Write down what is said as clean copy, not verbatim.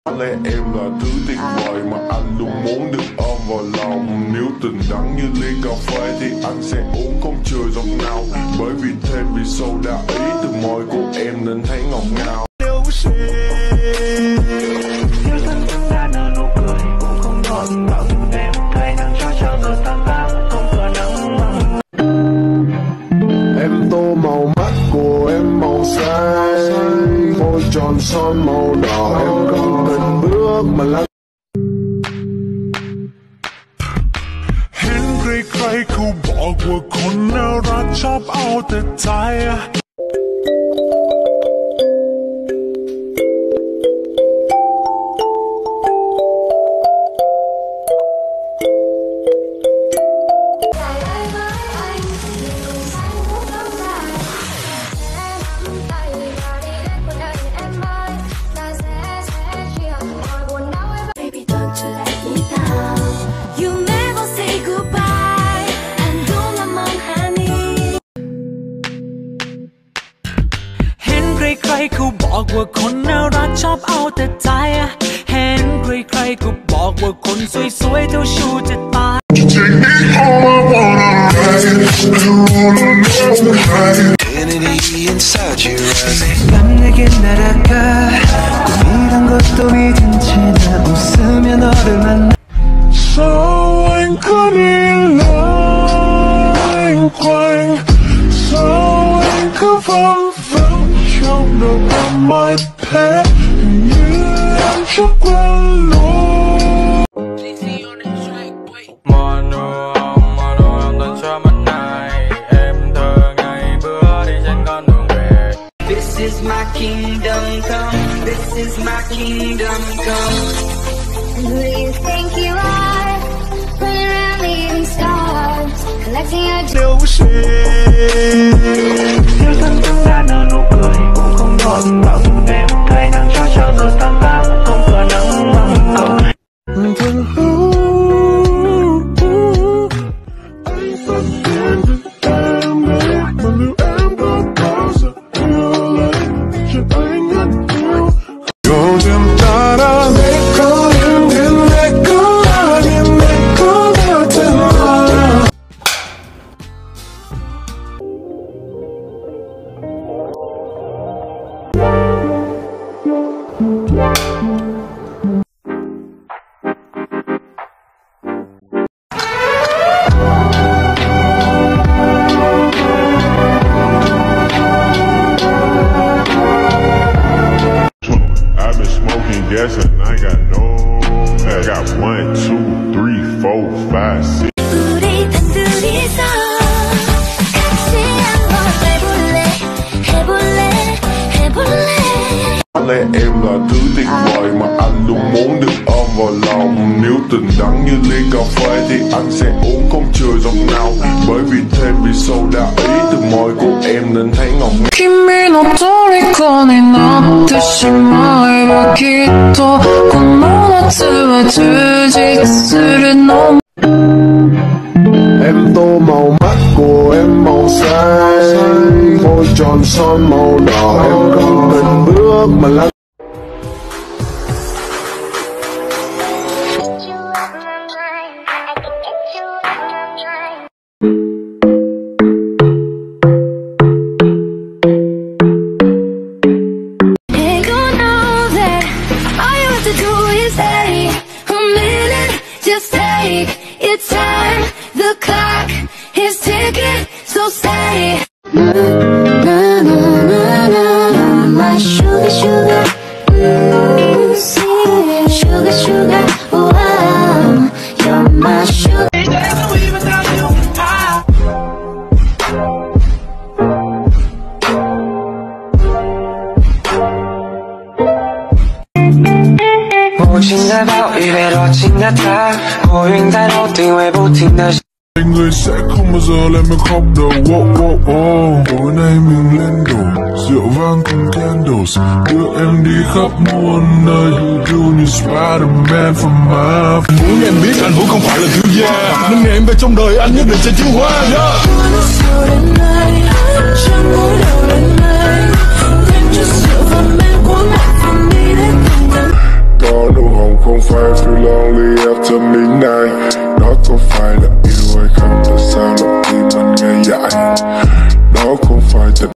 Có lẽ em là thứ tuyệt vời mà anh luôn muốn được ôm vào lòng. Nếu tình đắng như ly cà phê thì anh sẽ uống không chừa giọt nào. Bởi vì thêm vì sâu đa ý từ môi của em nên thấy ngọt ngào. Nếu thân thương đã nở nụ cười cũng không còn mộng. Em thấy nắng cho người tan tan không cửa nắng mong. Em tô màu mắt của em màu xanh, môi tròn son màu đỏ. Em không cần bước mà lắng.ใครๆเขาบอกว่าคนน่ารักชอบเอาแต่ใจใครๆเขาบอกว่าคนน่ารักชอบเอาแต่ใจเห็นใครๆก็บอกว่าคนสวยๆเจ้าชู้จะตาย Infinity inside your eyes 넌 내게 날아가 꿈이란 것도 믿은 채 나 웃으며 너를 만나 So anh cứ đi loanh quanh So anh cứ vâng vâng trong đầu ấm mãi thế như em chưa quên luôn. Mono tên cho mình này em thơ ngày bữa đi trên con đường về. This is my kingdom come. This is my kingdom come. Who do you think you are? Running around leaving stars, collecting your dreams. Nếu thân thương đã nở nụ cười cũng không còn mộng. Em thấy nắng cho người tan tan không cửa nắng mong cầu. Anh phát hiện em đấy mà liệu em có bao giờ yêu lấy chuyện anh nhất yêu. Go them ta-da, make all you can make all I can make all that tonight. Yes, and I got no. I got 1, 2, 3, 4, 5, 6. 우리 단둘이서 같이 한번 해볼래. Có lẽ em là thứ tuyệt vời mà anh luôn muốn được ôm vào lòng. Nếu tình đắng như ly cà phê thì anh sẽ uống không chừa giọt nào. Bởi vì thêm vì sâu đa ý từ môi của em nên thấy ngọt ngào. 君の虜になってしまえばきっとこの夏は充実するの Em tô màu mắt của em màu xanh, môi tròn son màu đỏ. Em không cần bước mà lắng. Just take your time, the clock is ticking, so stay. Na na na na na, my sugar sugar, sugar sugar, wow, you're my sugar. Người sẽ không bao giờ làm mình khóc đâu. Tối nay mình lên đồ rượu vang cùng candles, đưa em đi khắp muôn nơi. You như Spider-Man from my. Muốn em biết anh Vũ không phải là thiếu gia, nên ngày em về trong đời anh nhất định sẽ chiếu hoa. Có không phải feel lonely after midnight. Nó có phải là yêu hay không, tại sao lại